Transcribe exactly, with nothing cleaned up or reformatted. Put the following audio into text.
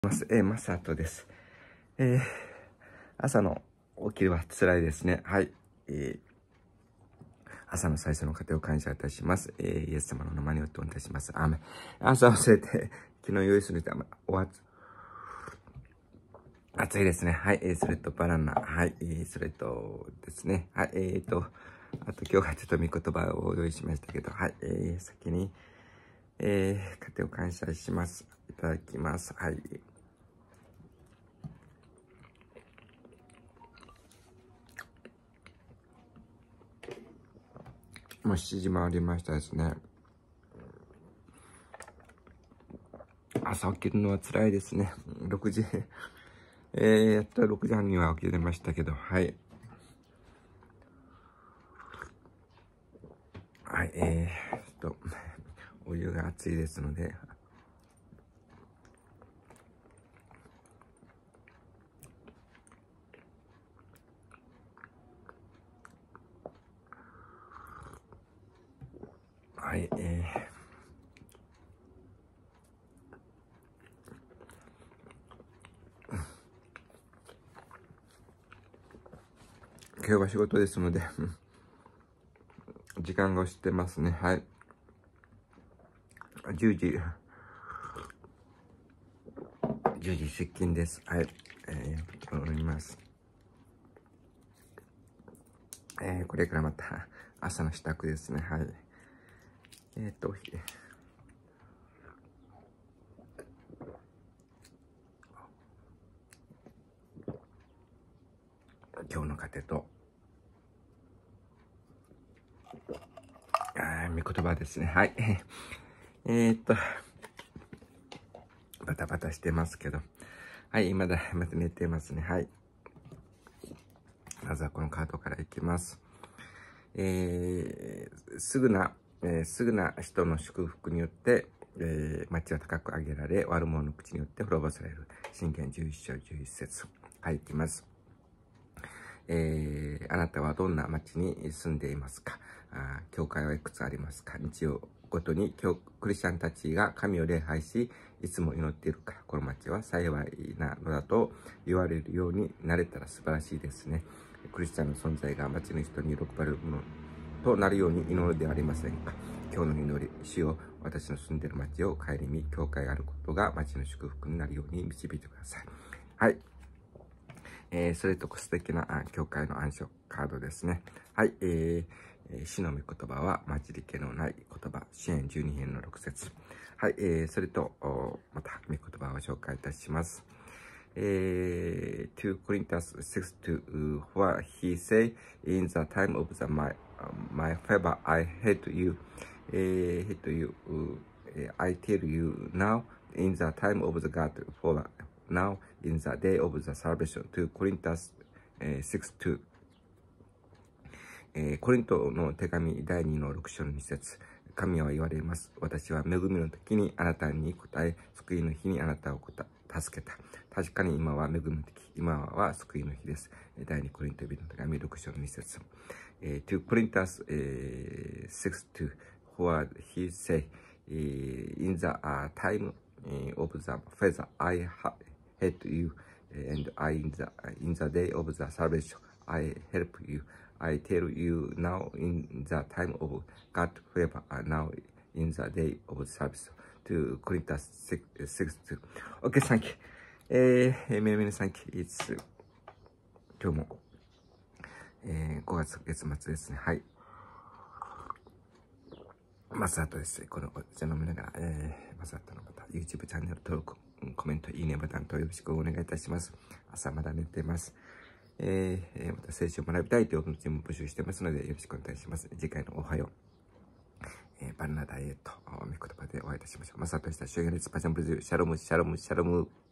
ます。えー、マサトです。えー、朝の起きるは辛いですね。はい。えー、朝の最初の糧を感謝いたします。えー、イエス様の名前によってお願いいたします。アーメン。朝忘れて、昨日用意すると、おわつ、暑いですね。はい。えー、それとバナナ。はい。えー、それとですね。はい。えーと、あと今日はちょっと御言葉を用意しましたけど、はい。えー、先に、えー、糧を感謝します。いただきます。はい。もうしちじ回りましたですね。朝起きるのは辛いですね。ろくじ、えー、やっとろくじはんには起きれましたけど、はい。はい、えー、ちょっと、お湯が熱いですので、はい、えー、今日は仕事ですので、時間が押してますね。はい。じゅうじ、じゅうじ出勤です。はい。えー、思います。えー、これからまた朝の支度ですね。はい。えっと、今日の糧と、あー、御言葉ですね。はい。えー、っと、バタバタしてますけど。はい、まだ、まだ寝てますね。はい。まずはこのカードからいきます。えー、すぐな、えー、すぐな人の祝福によって、えー、町は高く上げられ、悪者の口によって滅ぼされる。箴言じゅういっ章じゅういち節。はい、いきます。えー、あなたはどんな町に住んでいますか？あ、教会はいくつありますか？日曜ごとにクリスチャンたちが神を礼拝し、いつも祈っているから、この町は幸いなのだと言われるようになれたら素晴らしいですね。クリスチャンの存在が町の人に喜ばれるものとなるように祈るではありませんか。今日の祈り、主よ、私の住んでいる町を顧み、教会があることが町の祝福になるように導いてください。はい。えー、それと素敵な教会の暗唱カードですね。はい。えー、主の御言葉は混じり気のない言葉。詩編じゅうに編のろく節。はい。えー、それと、また御言葉を紹介いたします。Uh, two Corinthians six two, uh, where he say, in the time of the my uh, my favor, I hate you, uh, hate you. Uh, I tell you now, in the time of the God, for now, in the day of the salvation. two Corinthians six two. えー、コリントの手紙だいにのろく章のに節。神は言われます。私は恵みの時にあなたに答え、救いの日にあなたを助けた。確かに今は恵みの時、今は救いの日です。だいにコリントの手紙ろく章のに節。えー、to Corinthians、えー、six two, where he say, in the、uh, time of the feather, I hate you, and I in the, in the day of the salvation, I help you.I tell you now in the time of God favor, now in the day of service. To Corinthians six two. Okay, thank you. えー、めめねさん、いつ、今日も、えー、ごがつ月末ですね。はい。マサトです。このお茶飲みながら、えー、マサトのまた YouTube チャンネル登録、コメント、いいねボタンとよろしくお願いいたします。朝まだ寝てます。えー、また聖書を学びたいという気持ちも募集してますので、よろしくお願いします。次回のおはよう。えー、バナナダイエット、御言葉でお会いいたしましょう。マサトでした。主言列パジャンブルズ、シャロム、シャロム、シャロム。